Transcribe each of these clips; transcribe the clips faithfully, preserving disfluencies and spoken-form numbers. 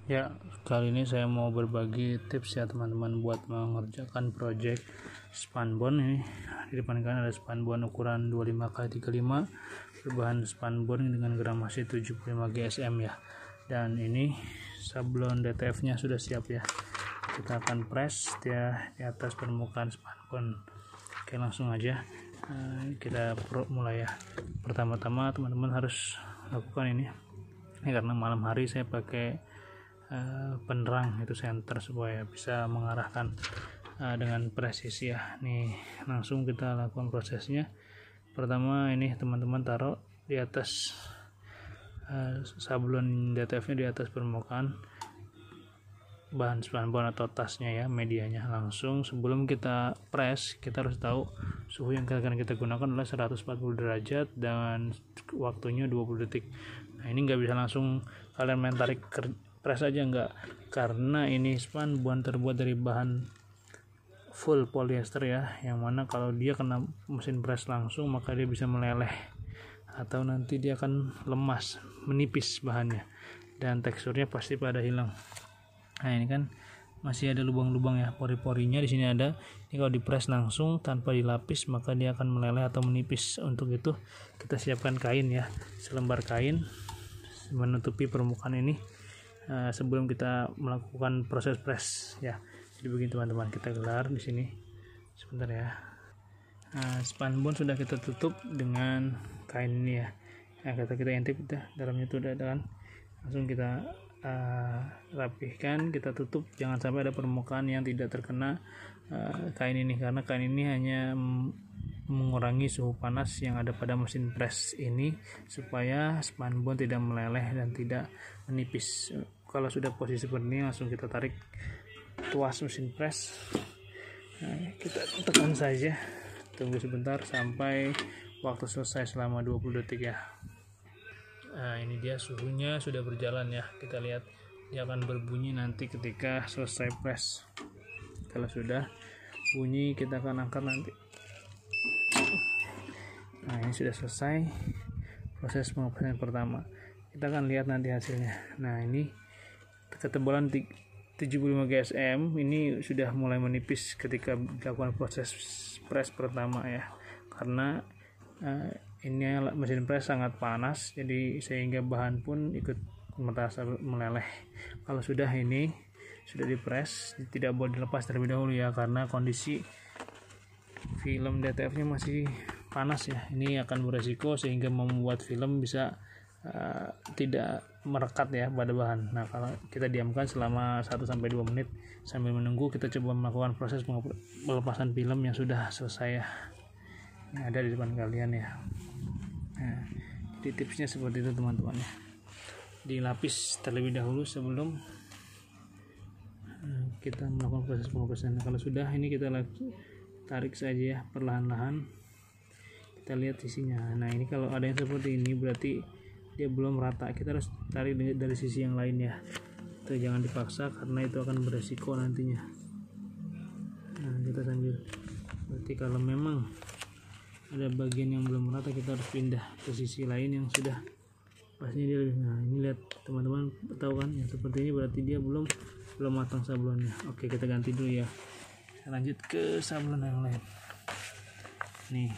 Ya, kali ini saya mau berbagi tips ya teman-teman buat mengerjakan project spunbond ini. Di depan kan ada spunbond ukuran dua puluh lima kali tiga puluh lima berbahan spunbond dengan gramasi tujuh puluh lima G S M ya. Dan ini sablon D T F-nya sudah siap ya. Kita akan press dia di atas permukaan spunbond. Oke, langsung aja uh, kita mulai ya. Pertama-tama teman-teman harus lakukan ini. Ini karena malam hari saya pakai Uh, penerang itu senter supaya bisa mengarahkan uh, dengan presisi ya. Nih langsung kita lakukan prosesnya. Pertama ini teman-teman taruh di atas uh, sablon D T F nya di atas permukaan bahan spunbond atau tasnya ya, medianya. Langsung sebelum kita press kita harus tahu suhu yang akan kita gunakan adalah seratus empat puluh derajat dan waktunya dua puluh detik. Nah ini nggak bisa langsung kalian main tarik press aja, enggak, karena ini spunbond terbuat dari bahan full polyester ya, yang mana kalau dia kena mesin press langsung maka dia bisa meleleh atau nanti dia akan lemas, menipis bahannya dan teksturnya pasti pada hilang. Nah ini kan masih ada lubang-lubang ya, pori-porinya di sini ada. Ini kalau di press langsung tanpa dilapis maka dia akan meleleh atau menipis. Untuk itu kita siapkan kain ya, selembar kain menutupi permukaan ini Uh, sebelum kita melakukan proses press ya. Jadi begini teman-teman, kita gelar di sini sebentar ya. Uh, spunbond sudah kita tutup dengan kain ini ya. Nah, kata kita intip udah dalamnya itu udah ada kan. Langsung kita uh, rapihkan, kita tutup, jangan sampai ada permukaan yang tidak terkena uh, kain ini, karena kain ini hanya mengurangi suhu panas yang ada pada mesin press ini supaya spunbond tidak meleleh dan tidak menipis. Kalau sudah posisi seperti ini langsung kita tarik tuas mesin press. Nah, kita tekan saja, tunggu sebentar sampai waktu selesai selama dua puluh detik ya. Nah ini dia suhunya sudah berjalan ya, kita lihat dia akan berbunyi nanti ketika selesai press. Kalau sudah bunyi kita akan angkat nanti. Nah ini sudah selesai proses pengepresan pertama, kita akan lihat nanti hasilnya. Nah ini ketebalan tujuh puluh lima G S M ini sudah mulai menipis ketika dilakukan proses press pertama ya, karena uh, ini mesin press sangat panas jadi sehingga bahan pun ikut merasa meleleh. Kalau sudah ini sudah dipress, tidak boleh dilepas terlebih dahulu ya, karena kondisi film D T F nya masih panas ya. Ini akan beresiko sehingga membuat film bisa uh, tidak merekat ya pada bahan. Nah kalau kita diamkan selama satu sampai dua menit sambil menunggu, kita coba melakukan proses pelepasan film yang sudah selesai ya. Ini ada di depan kalian ya. Nah, jadi tipsnya seperti itu teman-teman ya. Dilapis terlebih dahulu sebelum kita melakukan proses pengepresan. Nah, kalau sudah ini kita tarik saja ya perlahan-lahan, kita lihat isinya. Nah ini kalau ada yang seperti ini berarti dia belum rata, kita harus tarik dari sisi yang lain ya. Itu jangan dipaksa karena itu akan beresiko nantinya. Nah kita sambil, berarti kalau memang ada bagian yang belum rata kita harus pindah ke sisi lain yang sudah pastinya dia lebih. Nah ini lihat teman-teman, tahu kan yang seperti ini berarti dia belum belum matang sablonnya. Oke kita ganti dulu ya, kita lanjut ke sablon yang lain. Nih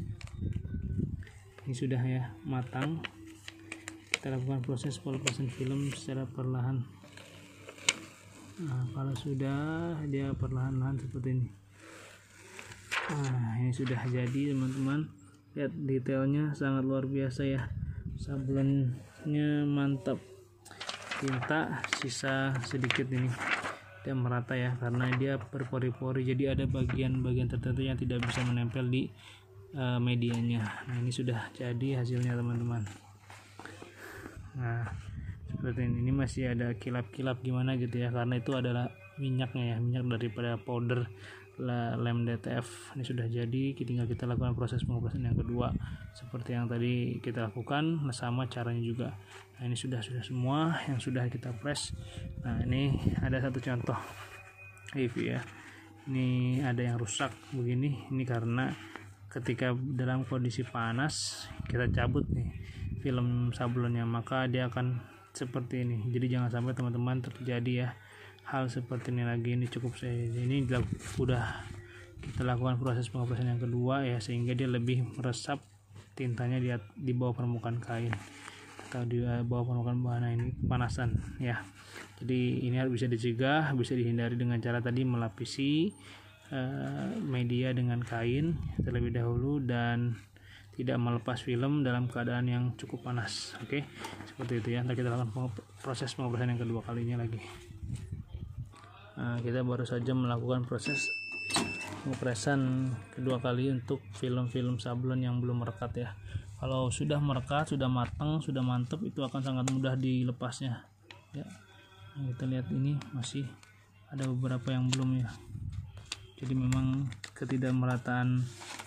ini sudah ya matang, kita lakukan proses pelepasan film secara perlahan. Nah kalau sudah dia perlahan-lahan seperti ini. Nah ini sudah jadi teman-teman, lihat detailnya sangat luar biasa ya, sablonnya mantap. Tinta sisa sedikit ini dia merata ya, karena dia berpori-pori jadi ada bagian-bagian tertentu yang tidak bisa menempel di uh, medianya. Nah ini sudah jadi hasilnya teman-teman. Nah seperti ini, ini masih ada kilap-kilap gimana gitu ya, karena itu adalah minyaknya ya, minyak daripada powder lem D T F. Ini sudah jadi, tinggal kita lakukan proses pengepresan yang kedua seperti yang tadi kita lakukan, sama caranya juga. Nah ini sudah sudah semua yang sudah kita press. Nah ini ada satu contoh review ya, ini ada yang rusak begini. Ini karena ketika dalam kondisi panas kita cabut nih film sablonnya, maka dia akan seperti ini. Jadi jangan sampai teman-teman terjadi ya hal seperti ini lagi. Ini cukup saya ini udah kita lakukan proses pengopresan yang kedua ya, sehingga dia lebih meresap tintanya di, di bawah permukaan kain atau di bawah permukaan bahan ini panasan ya. Jadi ini harus bisa dicegah, bisa dihindari dengan cara tadi melapisi uh, media dengan kain terlebih dahulu dan tidak melepas film dalam keadaan yang cukup panas. Oke, seperti itu ya. Nanti kita lakukan proses pengopresan yang kedua kalinya lagi. Nah, kita baru saja melakukan proses pengopresan kedua kali untuk film-film sablon yang belum merekat ya. Kalau sudah merekat, sudah matang, sudah mantap, itu akan sangat mudah dilepasnya ya. Nah, kita lihat ini masih ada beberapa yang belum ya. Jadi memang ketidakmerataan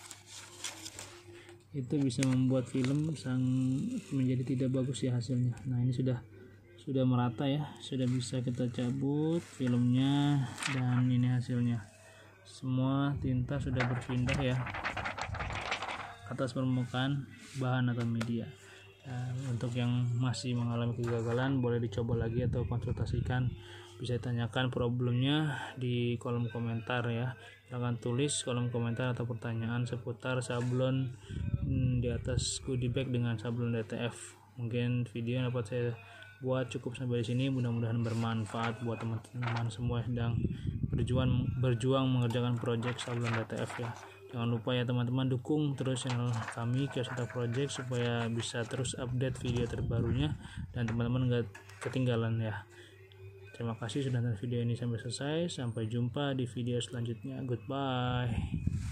itu bisa membuat film sang menjadi tidak bagus ya hasilnya. Nah, ini sudah sudah merata ya, sudah bisa kita cabut filmnya dan ini hasilnya. Semua tinta sudah berpindah ya atas permukaan bahan atau media. Dan untuk yang masih mengalami kegagalan boleh dicoba lagi atau konsultasikan, bisa tanyakan problemnya di kolom komentar ya. Silahkan tulis kolom komentar atau pertanyaan seputar sablon hmm, di atas goodie bag dengan sablon D T F. Mungkin video yang dapat saya buat cukup sampai di sini, mudah-mudahan bermanfaat buat teman-teman semua yang sedang berjuang berjuang mengerjakan project sablon D T F ya. Jangan lupa ya teman-teman, dukung terus channel kami Kios Cetak Project supaya bisa terus update video terbarunya dan teman-teman gak ketinggalan ya. Terima kasih sudah nonton video ini sampai selesai. Sampai jumpa di video selanjutnya. Goodbye.